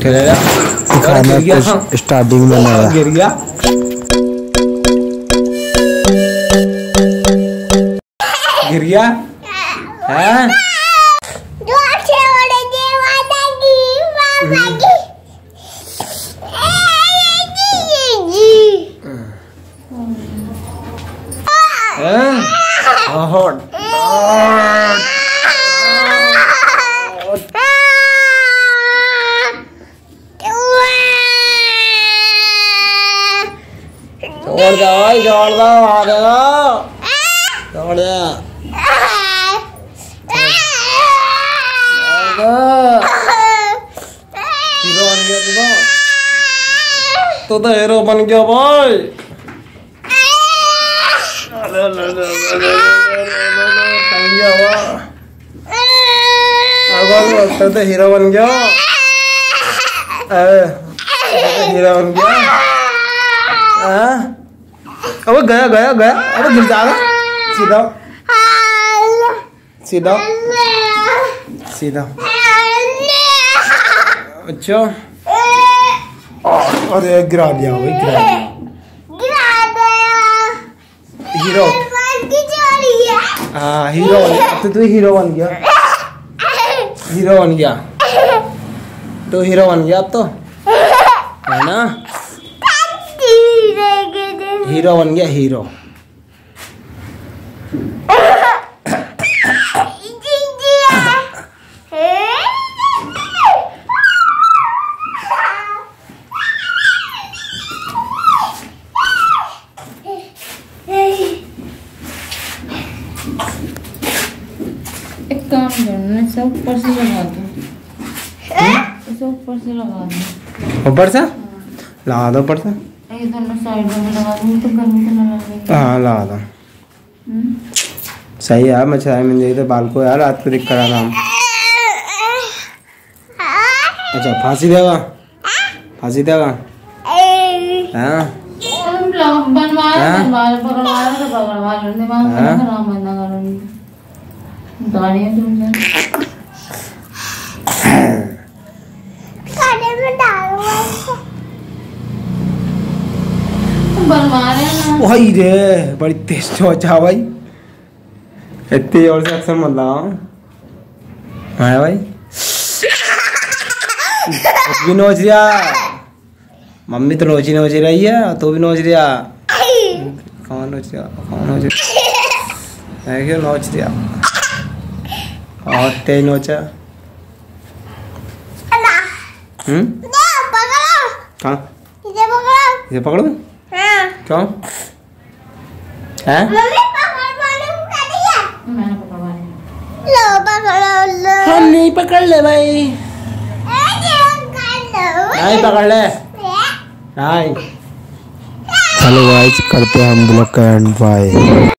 खेलेगा दिखाना कुछ स्टार्टिंग में लगा गिर गया गिर गया हैं छोड़ दो भाई, छोड़ दो, आ जाओ, छोड़ दो, हीरो बन गया तू तो हीरो बन गया भाई। तू तो हीरो बन गया, हीरो बन गया। अब गया गया गया, अब गिर जाएगा। सीधा सीधा सीधा। अच्छा अरे गिरा दिया भाई, गिरा दिया। हीरो हाँ हीरो, अब तू हीरो बन गया, हीरो बन गया, तो हीरो बन गया अब तो, है ना? हीरो बन गया, हीरो। एक काम करना, सब ऊपर से लगा दो, सब ऊपर से लगा दो, ऊपर से लगा दो, ऊपर से ये दोनों साइडों में लगा दूँ तो गर्मी तो ना लगेगी। हाँ लगा दो, सही है। मैं चाय में देखते बाल को यार, रात को दिख कर आराम। अच्छा फांसी देगा, फांसी देगा, हाँ बनवाया पकड़वाया तो पकड़वा लो, दिमाग खराब मत ना करो, गाड़ियाँ तुमसे बनवा रहे हैं ना। वही रे, बड़ी तेज सोचा भाई, इतनी जोर से अक्सर मत लगाओ। हाँ भाई भी नोच रिया, मम्मी तो नोची नोची रही है, तो भी नोच रिया। कौन नोच रिया, कौन नोच रिया, क्यों नोच रिया, और तेज नोचा। कहाँ इसे पकड़ो, क्यों है? हम नहीं पकड़ ले भाई, नहीं पकड़ ले, नहीं। हेलो गाइस, करते हैं हम ब्लॉग का एंड, बाय।